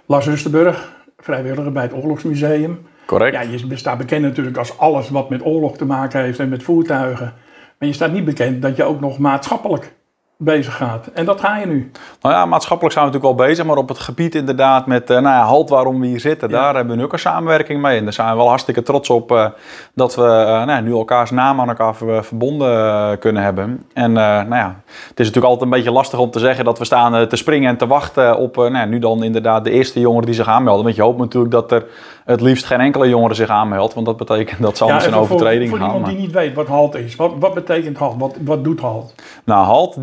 Lars Rustenburg, vrijwilliger bij het Oorlogsmuseum. Correct. Ja, je staat bekend natuurlijk als alles wat met oorlog te maken heeft en met voertuigen. Maar je staat niet bekend dat je ook nog maatschappelijk bezig gaat. En dat ga je nu. Nou ja, maatschappelijk zijn we natuurlijk wel bezig, maar op het gebied inderdaad met halt waarom we hier zitten, daar hebben we nu ook een samenwerking mee. En daar zijn we wel hartstikke trots op dat we nu elkaars naam aan elkaar verbonden kunnen hebben. En het is natuurlijk altijd een beetje lastig om te zeggen dat we staan te springen en te wachten op nu dan inderdaad de eerste jongeren die zich aanmelden. Want je hoopt natuurlijk dat er het liefst geen enkele jongere zich aanmeldt, want dat betekent dat ze anders een overtreding gaan. Voor iemand die niet weet wat HALT is, wat betekent HALT? Wat doet HALT? Nou, HALT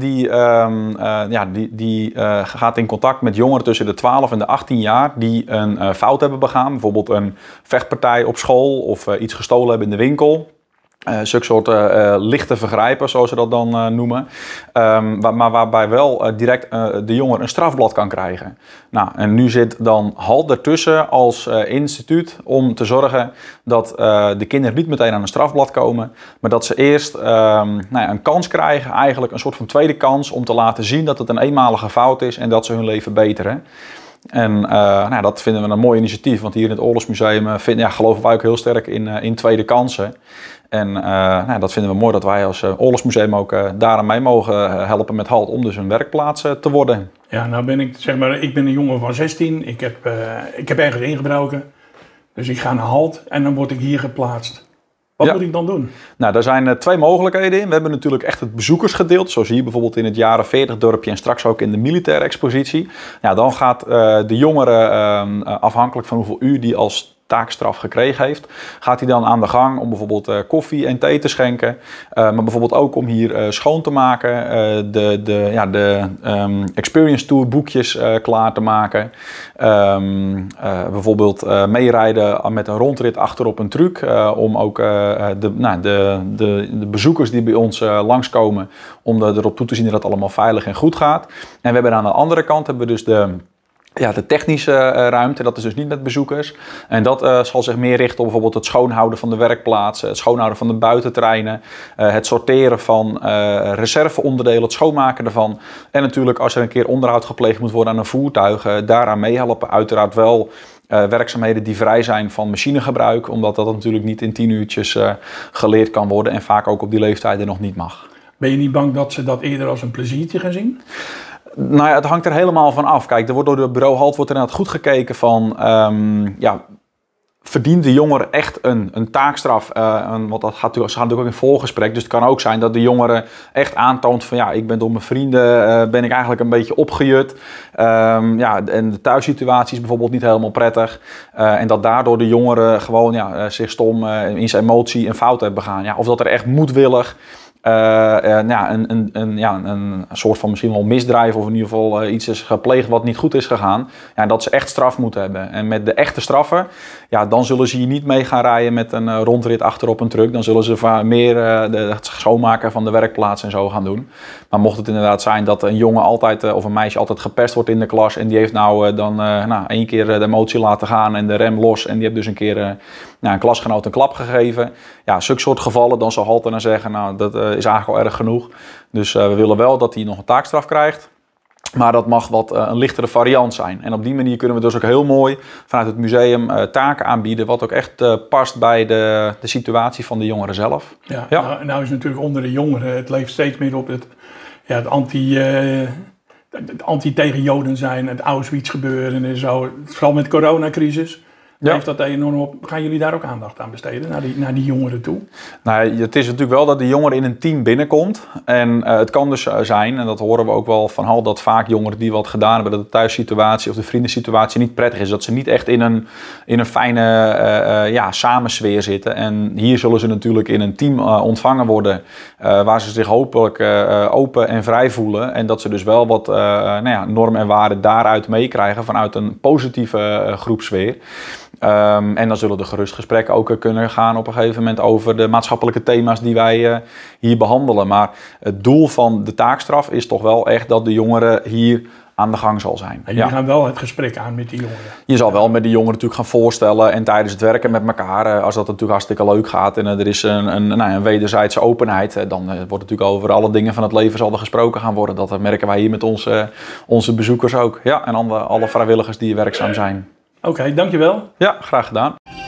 die gaat in contact met jongeren tussen de 12 en de 18 jaar die een fout hebben begaan. Bijvoorbeeld een vechtpartij op school of iets gestolen hebben in de winkel. Zulke soort lichte vergrijpen, zoals ze dat dan noemen. Maar waarbij wel direct de jonger een strafblad kan krijgen. Nou, en nu zit dan HALT ertussen als instituut om te zorgen dat de kinderen niet meteen aan een strafblad komen. Maar dat ze eerst een kans krijgen, eigenlijk een soort van tweede kans om te laten zien dat het een eenmalige fout is en dat ze hun leven beteren. En dat vinden we een mooi initiatief, want hier in het Oorlogsmuseum geloven wij ook heel sterk in tweede kansen. En dat vinden we mooi dat wij als Oorlogsmuseum ook daaraan mee mogen helpen met HALT om dus een werkplaats te worden. Ja, nou ben ik, ik ben een jongen van 16, ik heb ergens ingebroken, dus ik ga naar HALT en dan word ik hier geplaatst. Wat moet ik dan doen? Nou, daar zijn twee mogelijkheden in. We hebben natuurlijk echt het bezoekersgedeelte, zoals hier bijvoorbeeld in het jaren 40 dorpje en straks ook in de militaire expositie. Ja, dan gaat de jongere, afhankelijk van hoeveel uur die als taakstraf gekregen heeft, gaat hij dan aan de gang om bijvoorbeeld koffie en thee te schenken. Maar bijvoorbeeld ook om hier schoon te maken, de experience tour boekjes klaar te maken. Bijvoorbeeld meerijden met een rondrit achterop een truck. Om ook de bezoekers die bij ons langskomen, om erop toe te zien dat het allemaal veilig en goed gaat. En we hebben aan de andere kant hebben we dus de technische ruimte, dat is dus niet met bezoekers. En dat zal zich meer richten op bijvoorbeeld het schoonhouden van de werkplaatsen, het schoonhouden van de buitenterreinen, het sorteren van reserveonderdelen, het schoonmaken ervan. En natuurlijk als er een keer onderhoud gepleegd moet worden aan een voertuig, daaraan meehelpen. Uiteraard wel werkzaamheden die vrij zijn van machinegebruik, omdat dat natuurlijk niet in 10 uurtjes geleerd kan worden en vaak ook op die leeftijden nog niet mag. Ben je niet bang dat ze dat eerder als een pleziertje gaan zien? Nou ja, het hangt er helemaal van af. Kijk, er wordt door het bureau HALT inderdaad goed gekeken van, verdient de jongere echt een taakstraf? Want dat gaat natuurlijk ook in voorgesprek. Dus het kan ook zijn dat de jongere echt aantoont van, ik ben door mijn vrienden, ben ik eigenlijk een beetje opgejut. En de thuissituatie is bijvoorbeeld niet helemaal prettig. En dat daardoor de jongere gewoon zich stom in zijn emotie een fout heeft begaan. Ja, of dat er echt moedwillig een soort van misschien wel misdrijf of in ieder geval iets is gepleegd wat niet goed is gegaan. Ja, dat ze echt straf moeten hebben. En met de echte straffen, dan zullen ze hier niet mee gaan rijden met een rondrit achterop een truck. Dan zullen ze meer het schoonmaken van de werkplaats en zo gaan doen. Maar mocht het inderdaad zijn dat een jongen altijd of een meisje altijd gepest wordt in de klas en die heeft één keer de emotie laten gaan en de rem los en die heeft dus een keer een klasgenoot een klap gegeven. Ja, zulke soort gevallen, dan zal HALT dan zeggen, dat is eigenlijk al erg genoeg. Dus we willen wel dat hij nog een taakstraf krijgt. Maar dat mag wat een lichtere variant zijn. En op die manier kunnen we dus ook heel mooi vanuit het museum taken aanbieden, wat ook echt past bij de situatie van de jongeren zelf. Ja. Nou is natuurlijk onder de jongeren, het leeft steeds meer op het anti tegen Joden zijn, het Auschwitz gebeuren en zo. Vooral met de coronacrisis. Ja. Heeft dat enorm op? Gaan jullie daar ook aandacht aan besteden, naar die jongeren toe? Nou, het is natuurlijk wel dat de jongere in een team binnenkomt. En het kan dus zijn, en dat horen we ook wel van HALT, dat vaak jongeren die wat gedaan hebben, dat de thuissituatie of de vriendensituatie niet prettig is. Dat ze niet echt in een fijne samensfeer zitten. En hier zullen ze natuurlijk in een team ontvangen worden, waar ze zich hopelijk open en vrij voelen. En dat ze dus wel wat normen en waarden daaruit meekrijgen vanuit een positieve groepsfeer. En dan zullen er gerust gesprekken ook kunnen gaan op een gegeven moment over de maatschappelijke thema's die wij hier behandelen. Maar het doel van de taakstraf is toch wel echt dat de jongeren hier aan de gang zal zijn. En jullie gaan wel het gesprek aan met die jongeren. Je zal wel met die jongeren natuurlijk gaan voorstellen en tijdens het werken met elkaar, als dat natuurlijk hartstikke leuk gaat en er is een wederzijdse openheid, dan wordt natuurlijk over alle dingen van het leven zal er gesproken gaan worden. Dat merken wij hier met onze bezoekers ook. Ja, en alle vrijwilligers die hier werkzaam zijn. Oké, dankjewel. Ja, graag gedaan.